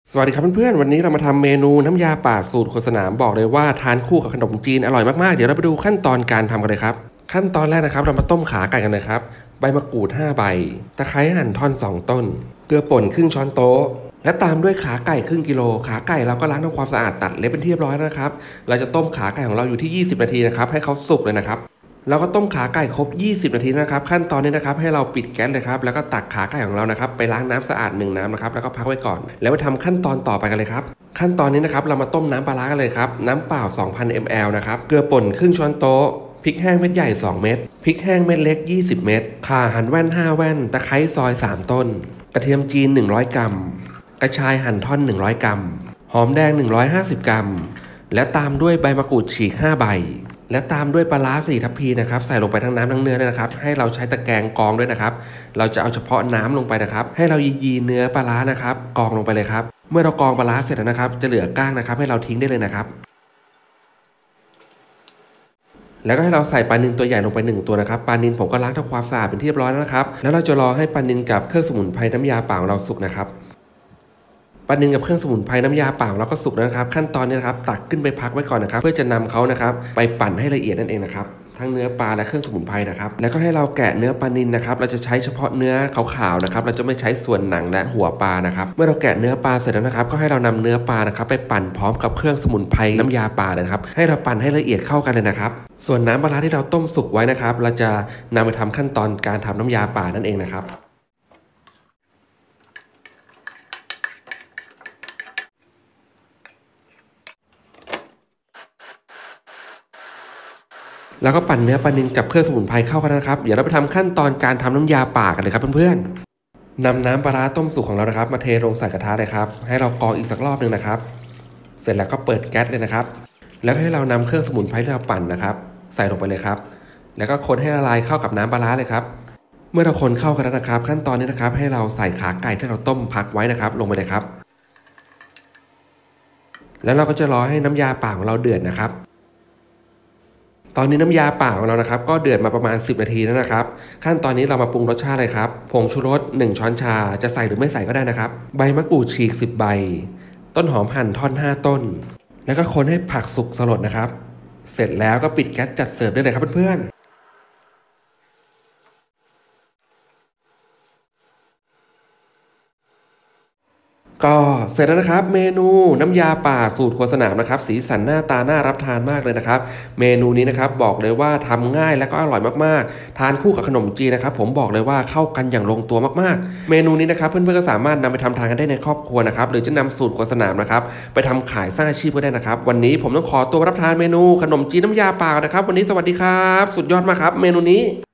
สวัสดีครับเพื่อนๆวันนี้เรามาทำเมนูน้ำยาป่าสูตรโฆษณาบอกเลยว่าทานคู่กับขนมจีนอร่อยมากๆเดี๋ยวเราไปดูขั้นตอนการทำกันเลยครับขั้นตอนแรกนะครับเรามาต้มขาไก่กันเลยครับใบมะกรูด5ใบตะไคร้หั่นท่อน2ต้นเกลือป่นครึ่งช้อนโต๊ะและตามด้วยขาไก่ครึ่งกิโลขาไก่เราก็ล้างทำความสะอาดตัดเล็บเป็นที่เรียบร้อยแล้วนะครับเราจะต้มขาไก่ของเราอยู่ที่20นาทีนะครับให้เขาสุกเลยนะครับเราก็ต้มขาไก่ครบ20นาทีนะครับขั้นตอนนี้นะครับให้เราปิดแก๊สเลยครับแล้วก็ตักขาไก่ของเรานะครับไปล้างน้ำสะอาด1น้ำนะครับแล้วก็พักไว้ก่อนแล้วไปทำขั้นตอนต่อไปกันเลยครับขั้นตอนนี้นะครับเรามาต้มน้ำปลาร้ากันเลยครับน้ำเปล่า 2,000 ml นะครับเกลือป่นครึ่งช้อนโต๊ะพริกแห้งเม็ดใหญ่2เม็ดพริกแห้งเม็ดเล็ก20เม็ดข่าหั่นแว่น5แว่นตะไคร้ซอย3ต้นกระเทียมจีน100กรัมกระชายหั่นท่อน100กรัมหอมแดง150กรัมและตามด้วยใบมะกรูดฉีก5ใบและตามด้วยปลาร้า4ทัพพีนะครับใส่ลงไปทั้งน้ำทั้งเนื้อเลยนะครับให้เราใช้ตะแกรงกรองด้วยนะครับเราจะเอาเฉพาะน้ำลงไปนะครับให้เรายีเนื้อปลาร้านะครับกรองลงไปเลยครับเมื่อเรากรองปลาร้าเสร็จแล้วนะครับจะเหลือก้างนะครับให้เราทิ้งได้เลยนะครับแล้วก็ให้เราใส่ปลานิลตัวใหญ่ลงไป1ตัวนะครับปลานิลผมก็ล้างทำความสะอาดเป็นที่เรียบร้อยแล้วนะครับแล้วเราจะรอให้ปลานิลกับเครื่องสมุนไพรน้ำยาเปล่าเราสุกนะครับปลานิลกับเครื่องสมุนไพรน้ำยาเปล่าเราก็สุกแล้วนะครับขั้นตอนนี้นะครับตักขึ้นไปพักไว้ก่อนนะครับเพื่อจะนำเขานะครับไปปั่นให้ละเอียดนั่นเองนะครับทั้งเนื้อปลาและเครื่องสมุนไพรนะครับแล้วก็ให้เราแกะเนื้อปลานิลนะครับเราจะใช้เฉพาะเนื้อขาวๆนะครับเราจะไม่ใช้ส่วนหนังและหัวปลานะครับเมื่อเราแกะเนื้อปลาเสร็จแล้วนะครับก็ให้เรานำเนื้อปลานะครับไปปั่นพร้อมกับเครื่องสมุนไพรน้ำยาปลาเลยนะครับให้เราปั่นให้ละเอียดเข้ากันเลยนะครับส่วนน้ำปลาที่เราต้มสุกไว้นะครับเราจะนำไปทำขั้นตอนการทำน้ำยาปลานั่นเองนะครับแล้วก็ปั่นเนื้อปลานิลกับเครื่องสมุนไพรเข้ากันนะครับเดี๋ยวเราไปทำขั้นตอนการทำน้ำยาป่ากันเลยครับเพื่อนๆนำน้ำปลาร้าต้มสุกของเรานะครับมาเทลงใส่กระทะเลยครับให้เรากรองอีกสักรอบหนึ่งนะครับเสร็จแล้วก็เปิดแก๊สเลยนะครับแล้วให้เรานำเครื่องสมุนไพรที่เราปั่นนะครับใส่ลงไปเลยครับแล้วก็คนให้ละลายเข้ากับน้ำปลาร้าเลยครับเมื่อเราคนเข้ากันแล้วนะครับขั้นตอนนี้นะครับให้เราใส่ขาไก่ที่เราต้มพักไว้นะครับลงไปเลยครับแล้วเราก็จะรอให้น้ำยาป่าของเราเดือดนะครับตอนนี้น้ำยาป่าของเรานะครับก็เดือดมาประมาณ10นาทีแล้วนะครับขั้นตอนนี้เรามาปรุงรสชาติเลยครับผงชูรส1ช้อนชาจะใส่หรือไม่ใส่ก็ได้นะครับใบมะกรูดฉีก10ใบต้นหอมหั่นท่อน5ต้นแล้วก็คนให้ผักสุกสลดนะครับเสร็จแล้วก็ปิดแก๊สจัดเสิร์ฟได้เลยครับเพื่อนๆก็เสร็จแล้วนะครับเมนูน้ำยาป่าสูตรครัวสนามนะครับสีสันหน้าตาน่ารับทานมากเลยนะครับเมนูนี้นะครับบอกเลยว่าทำง่ายและก็อร่อยมากๆทานคู่กับขนมจีนนะครับผมบอกเลยว่าเข้ากันอย่างลงตัวมากๆเมนูนี้นะครับเพื่อนๆก็สามารถนำไปทำทานกันได้ในครอบครัวนะครับหรือจะนำสูตรครัวสนามนะครับไปทำขายสร้างอาชีพก็ได้นะครับวันนี้ผมต้องขอตัวรับทานเมนูขนมจีนน้ำยาป่านะครับวันนี้สวัสดีครับสุดยอดมากครับเมนูนี้